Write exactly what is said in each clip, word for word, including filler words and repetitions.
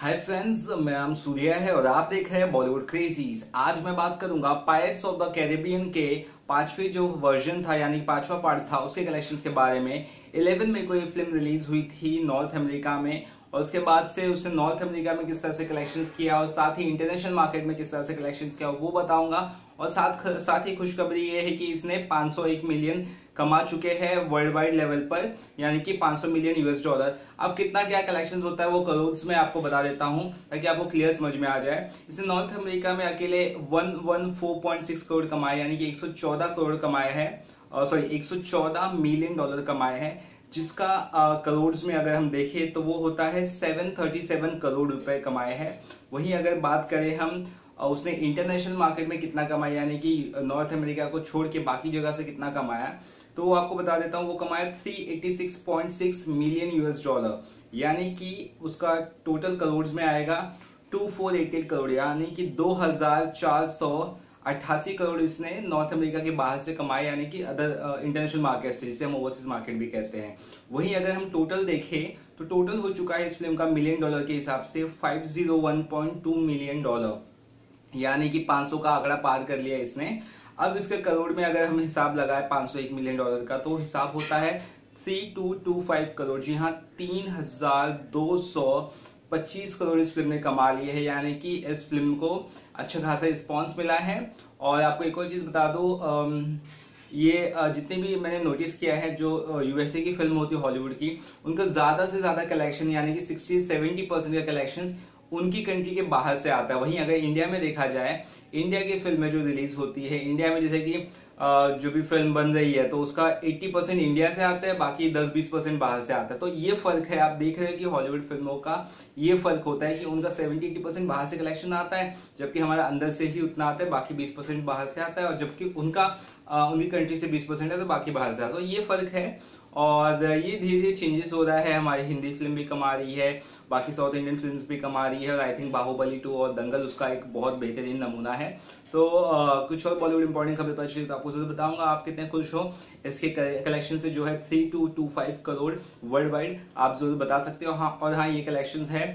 Hi friends, मैं नाम सूर्या है और आप देख रहे हैं बॉलीवुड क्रेजीज। आज मैं बात करूंगा पायरेट्स ऑफ द कैरिबियन के पांचवे जो वर्जन था यानी पांचवा पार्ट था उसके कलेक्शंस के बारे में। ग्यारह मई को ये फिल्म रिलीज हुई थी नॉर्थ अमेरिका में और उसके बाद से उसने नॉर्थ अमेरिका में किस तरह से कलेक्शंस किया और साथ ही इंटरनेशनल मार्केट में किस तरह से कलेक्शंस किया वो बताऊंगा। और साथ साथ ही खुशखबरी ये है कि इसने पाँच सौ एक मिलियन कमा चुके हैं वर्ल्ड वाइड लेवल पर, यानी कि पाँच सौ मिलियन यूएस डॉलर। अब कितना क्या कलेक्शन होता है वो करोड़ में आपको बता देता हूं ताकि आपको क्लियर समझ में आ जाए। इसने नॉर्थ अमेरिका में अकेले एक सौ चौदह पॉइंट छह करोड़ कमाए, यानी कि एक सौ चौदह करोड़ कमाए हैं, सॉरी एक सौ चौदह मिलियन डॉलर कमाए हैं, जिसका करोड़ में अगर हम देखें तो वो होता है सात सौ सैंतीस करोड़ रुपए कमाए हैं। वहीं अगर बात करें हम उसने इंटरनेशनल मार्केट में कितना कमाया, यानी कि नॉर्थ अमेरिका को छोड़ के बाकी जगह से कितना कमाया, तो वो आपको बता देता हूं। वो कमाया तीन सौ छियासी पॉइंट छह मिलियन यूएस डॉलर, यानी कि उसका टोटल करोड़ में आएगा चौबीस सौ अट्ठासी करोड़, यानी कि दो हजार चार सौ अट्ठासी करोड़ इसने नॉर्थ अमेरिका के बाहर से कमाए, यानी कि अदर इंटरनेशनल मार्केट से, जिसे हम ओवरसीज मार्केट भी कहते हैं। वहीं अगर हम टोटल देखें तो टोटल हो चुका है इस फिल्म का मिलियन डॉलर के हिसाब से पाँच सौ एक पॉइंट दो मिलियन डॉलर, यानी कि पाँच सौ का आंकड़ा पार कर लिया इसने। अब इसके करोड़ में अगर हम हिसाब लगाए पाँच सौ एक मिलियन डॉलर का, तो हिसाब होता है तीन हज़ार दो सौ पच्चीस करोड़। जी हाँ, तीन हजार दो सौ पच्चीस करोड़ इस फिल्म ने कमा लिए है, यानी कि इस फिल्म को अच्छा खासा रिस्पॉन्स मिला है। और आपको एक और चीज बता दो, ये जितने भी मैंने नोटिस किया है जो यूएसए की फिल्म होती है हॉलीवुड की, उनका ज्यादा से ज्यादा कलेक्शन यानी कि साठ से सत्तर परसेंट का कलेक्शन उनकी कंट्री के बाहर से आता है। वहीं अगर इंडिया में देखा जाए, इंडिया की फिल्में जो रिलीज होती है इंडिया में, जैसे कि जो भी फिल्म बन रही है तो उसका अस्सी परसेंट इंडिया से आता है, बाकी दस बीस परसेंट बाहर से आता है। तो ये फर्क है, आप देख रहे हैं कि हॉलीवुड फिल्मों का ये फर्क होता है कि उनका सत्तर अस्सी परसेंट बाहर से कलेक्शन आता है, जबकि हमारा अंदर से ही उतना आता है, बाकी बीस परसेंट बाहर से आता है। और जबकि उनका उनकी कंट्री से बीस परसेंट है तो बाकी बाहर से आता है। तो ये फर्क है और ये धीरे धीरे चेंजेस हो रहा है। हमारी हिंदी फिल्म भी कमा रही है, बाकी साउथ इंडियन फिल्म्स भी कमा रही है और आई थिंक बाहुबली टू और दंगल उसका एक बहुत बेहतरीन नमूना है। तो आ, कुछ और बॉलीवुड इंपॉर्टेंट खबर पता चली तो आपको जरूर बताऊंगा। आप कितने खुश हो इसके कलेक्शन से, जो है three two two five crore worldwide, आप जरूर बता सकते हो। हाँ, और हाँ, ये कलेक्शन है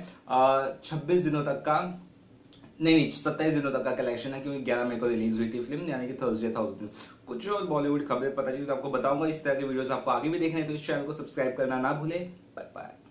छब्बीस दिनों तक का, नहीं नहीं सत्ताईस दिनों तक का कलेक्शन है, क्योंकि ग्यारह मई को रिलीज हुई थी फिल्म, यानी कि थर्सडे था उस दिन। कुछ और बॉलीवुड खबरें पता चली तो आपको बताऊंगा। इस तरह के वीडियोस आपको आगे भी देखने हैं तो इस चैनल को सब्सक्राइब करना ना भूले। Bye bye.